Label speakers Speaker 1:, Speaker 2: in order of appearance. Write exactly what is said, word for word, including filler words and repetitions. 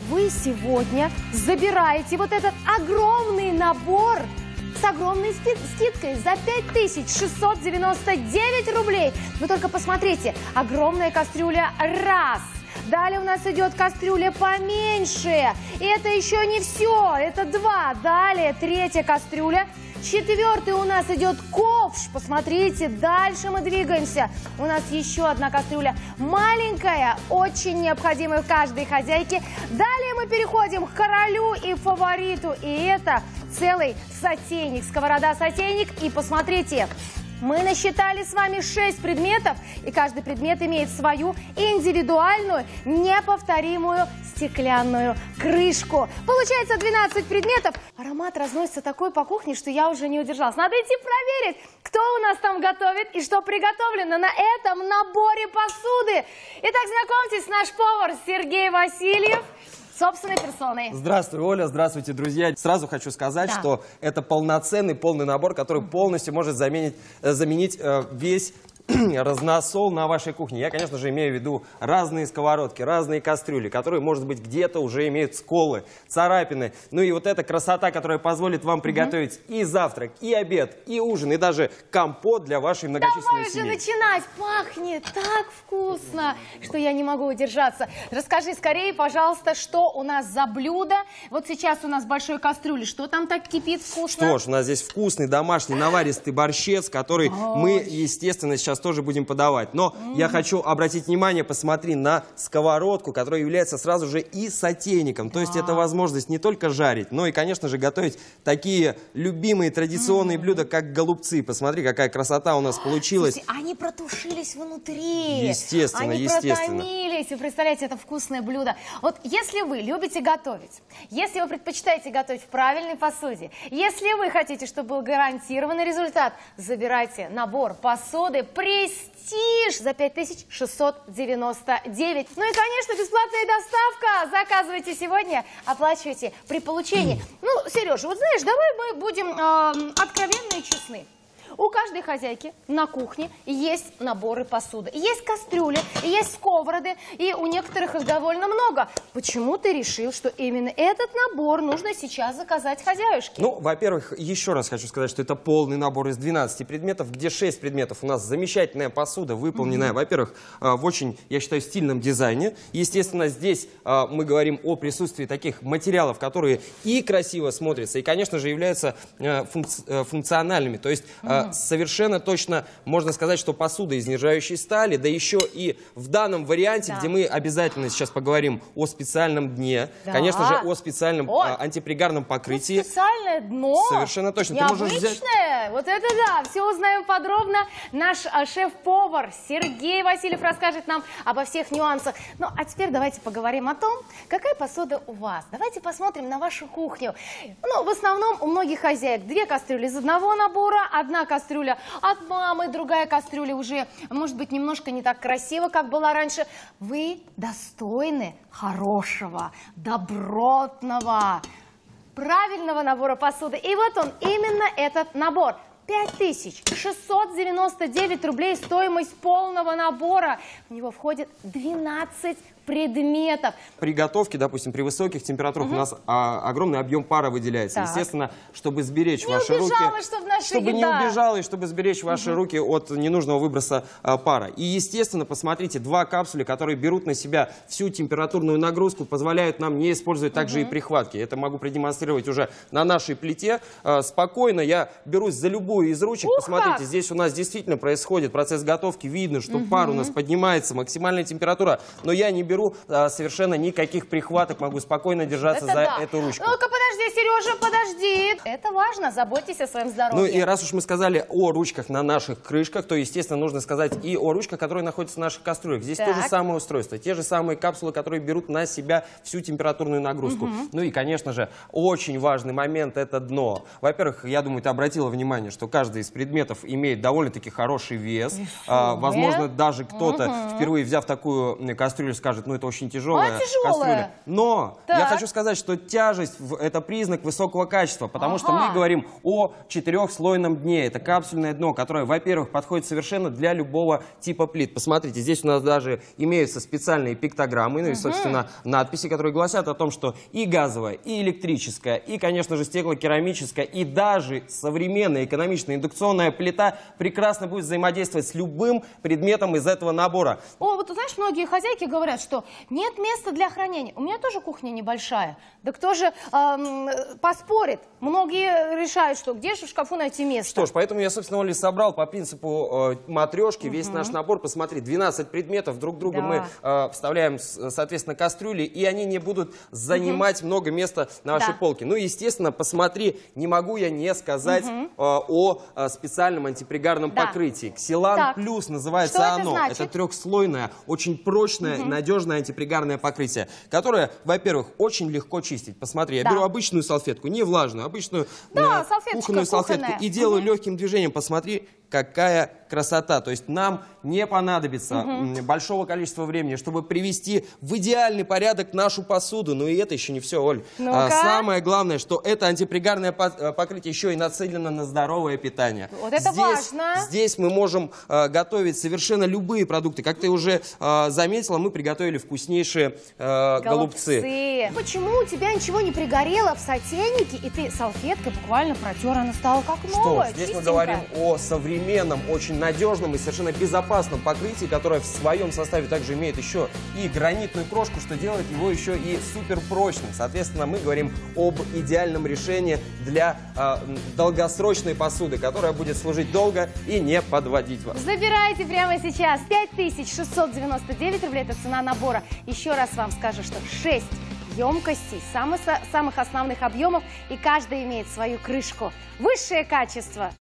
Speaker 1: вы сегодня забираете вот этот огромный набор с огромной скидкой за пять тысяч шестьсот девяносто девять рублей. Вы только посмотрите, огромная кастрюля раз. Далее у нас идет кастрюля поменьше. И это еще не все, это два. Далее третья кастрюля. Четвертый у нас идет ковш. Посмотрите, дальше мы двигаемся. У нас еще одна кастрюля маленькая, очень необходимая каждой хозяйке. Далее мы переходим к королю и фавориту. И это целый сотейник, сковорода-сотейник. И посмотрите, мы насчитали с вами шесть предметов, и каждый предмет имеет свою индивидуальную, неповторимую стеклянную крышку. Получается двенадцать предметов. Аромат разносится такой по кухне, что я уже не удержалась. Надо идти проверить, кто у нас там готовит и что приготовлено на этом наборе посуды. Итак, знакомьтесь, наш повар Сергей Васильев. Собственной персоной.
Speaker 2: Здравствуй, Оля, здравствуйте, друзья. Сразу хочу сказать, да. что это полноценный, полный набор, который полностью может заменить, заменить э, весь разносол на вашей кухне. Я, конечно же, имею в виду разные сковородки, разные кастрюли, которые, может быть, где-то уже имеют сколы, царапины. Ну и вот эта красота, которая позволит вам приготовить mm-hmm. и завтрак, и обед, и ужин, и даже компот для вашей многочисленной семьи.
Speaker 1: Давай же начинать! Пахнет так вкусно, что я не могу удержаться. Расскажи скорее, пожалуйста, что у нас за блюдо. Вот сейчас у нас в большой кастрюле. Что там так кипит вкусно?
Speaker 2: Что ж, у нас здесь вкусный домашний наваристый борщец, который Ой. мы, естественно, сейчас тоже будем подавать. Но mm. я хочу обратить внимание, посмотри на сковородку, которая является сразу же и сотейником. То есть а. это возможность не только жарить, но и, конечно же, готовить такие любимые традиционные mm. блюда, как голубцы. Посмотри, какая красота у нас получилась.
Speaker 1: Слушайте, они протушились внутри.
Speaker 2: Естественно,
Speaker 1: они
Speaker 2: естественно.
Speaker 1: протомились. Вы представляете, это вкусное блюдо. Вот если вы любите готовить, если вы предпочитаете готовить в правильной посуде, если вы хотите, чтобы был гарантированный результат, забирайте набор посуды «Престиж» за пять тысяч шестьсот девяносто девять. Ну и, конечно, бесплатная доставка. Заказывайте сегодня, оплачивайте при получении. Ну, Сережа, вот знаешь, давай мы будем э, откровенны и честны. У каждой хозяйки на кухне есть наборы посуды. Есть кастрюли, есть сковороды, и у некоторых их довольно много. Почему ты решил, что именно этот набор нужно сейчас заказать хозяюшке?
Speaker 2: Ну, во-первых, еще раз хочу сказать, что это полный набор из двенадцати предметов, где шесть предметов у нас замечательная посуда, выполненная, mm-hmm. во-первых, в очень, я считаю, стильном дизайне. Естественно, здесь мы говорим о присутствии таких материалов, которые и красиво смотрятся, и, конечно же, являются функци- функциональными. То есть mm-hmm. совершенно точно можно сказать, что посуда из нержавеющей стали, да еще и в данном варианте, да. где мы обязательно сейчас поговорим о специальном дне, да. конечно же, о специальном о, антипригарном покрытии.
Speaker 1: Ну, специальное дно.
Speaker 2: Совершенно точно.
Speaker 1: Необычное. Ты можешь взять... Вот это да. Все узнаем подробно. Наш шеф-повар Сергей Васильев расскажет нам обо всех нюансах. Ну, а теперь давайте поговорим о том, какая посуда у вас. Давайте посмотрим на вашу кухню. Ну, в основном у многих хозяек две кастрюли из одного набора, одна кастрюля от мамы, другая кастрюля уже, может быть, немножко не так красиво, как была раньше. Вы достойны хорошего, добротного, правильного набора посуды. И вот он, именно этот набор. пять тысяч шестьсот девяносто девять рублей стоимость полного набора. В него входит двенадцать предметов.
Speaker 2: При готовке, допустим, при высоких температурах угу. у нас а, огромный объем пара выделяется. Так. Естественно, чтобы сберечь
Speaker 1: не
Speaker 2: ваши
Speaker 1: убежала,
Speaker 2: руки,
Speaker 1: чтобы, наша
Speaker 2: чтобы
Speaker 1: еда.
Speaker 2: не убежало и чтобы сберечь ваши угу. руки от ненужного выброса а, пара. И, естественно, посмотрите, два капсуля, которые берут на себя всю температурную нагрузку, позволяют нам не использовать также угу. и прихватки. Это могу продемонстрировать уже на нашей плите. А, спокойно я берусь за любую из ручек.
Speaker 1: Ух,
Speaker 2: посмотрите,
Speaker 1: как!
Speaker 2: Здесь у нас действительно происходит процесс готовки. Видно, что угу. пар у нас поднимается, максимальная температура. Но я не беру а, совершенно никаких прихваток, могу спокойно держаться
Speaker 1: это
Speaker 2: за
Speaker 1: да.
Speaker 2: эту ручку.
Speaker 1: Ну-ка, подожди, Сережа, подожди. Это важно, заботьтесь о своем здоровье.
Speaker 2: Ну и раз уж мы сказали о ручках на наших крышках, то, естественно, нужно сказать и о ручках, которые находятся в наших кастрюлях. Здесь так. то же самое устройство, те же самые капсулы, которые берут на себя всю температурную нагрузку. Угу. Ну и, конечно же, очень важный момент – это дно. Во-первых, я думаю, ты обратила внимание, что каждый из предметов имеет довольно-таки хороший вес. А, возможно, даже кто-то, угу. впервые взяв такую кастрюлю, скажет, ну это очень тяжелая.
Speaker 1: А, тяжелая.
Speaker 2: Кастрюля. Но
Speaker 1: так.
Speaker 2: я хочу сказать, что тяжесть в этом это признак высокого качества, потому
Speaker 1: Ага.
Speaker 2: что мы говорим о четырехслойном дне. Это капсульное дно, которое, во-первых, подходит совершенно для любого типа плит. Посмотрите, здесь у нас даже имеются специальные пиктограммы, ну и, собственно, надписи, которые гласят о том, что и газовая, и электрическая, и, конечно же, стеклокерамическая, и даже современная экономичная индукционная плита прекрасно будет взаимодействовать с любым предметом из этого набора.
Speaker 1: О, вот ты знаешь, многие хозяйки говорят, что нет места для хранения. У меня тоже кухня небольшая. Да кто же эм, поспорит? Многие решают, что где же в шкафу найти место.
Speaker 2: Что ж, поэтому я, собственно, Оля, собрал по принципу э, матрешки угу. весь наш набор. Посмотри, двенадцать предметов друг друга да. мы э, вставляем, соответственно, кастрюли, и они не будут занимать угу. много места на вашей да. полке. Ну, естественно, посмотри, не могу я не сказать угу. э, о э, специальном антипригарном да. покрытии. Ксилан Плюс называется
Speaker 1: что
Speaker 2: оно.
Speaker 1: Это,
Speaker 2: это трехслойное, очень прочное угу. и надежное антипригарное покрытие, которое, во-первых, очень легко чистить. Посмотри, я да. беру обычную салфетку, не влажную, обычную
Speaker 1: да,
Speaker 2: э, кухонную салфетку
Speaker 1: кухонная.
Speaker 2: и делаю
Speaker 1: угу.
Speaker 2: легким движением. Посмотри, какая красота. То есть нам не понадобится угу. большого количества времени, чтобы привести в идеальный порядок нашу посуду. Ну и это еще не все, Оль. А, самое главное, что это антипригарное покрытие еще и нацелено на здоровое питание.
Speaker 1: Вот это
Speaker 2: здесь,
Speaker 1: важно.
Speaker 2: Здесь мы можем а, готовить совершенно любые продукты. Как ты уже а, заметила, мы приготовили вкуснейшие а, голубцы.
Speaker 1: голубцы. Почему у тебя ничего не пригорело в сотейнике, и ты салфеткой буквально протер, она стала как новая,
Speaker 2: Что, здесь
Speaker 1: чистенькая.
Speaker 2: мы говорим о современном, очень надежном и совершенно безопасном покрытии, которое в своем составе также имеет еще и гранитную крошку, что делает его еще и супер прочным. Соответственно, мы говорим об идеальном решении для э, долгосрочной посуды, которая будет служить долго и не подводить вас.
Speaker 1: Забирайте прямо сейчас. пять тысяч шестьсот девяносто девять рублей – это цена набора. Еще раз вам скажу, что шесть емкостей, самых, самых основных объемов, и каждая имеет свою крышку. Высшее качество.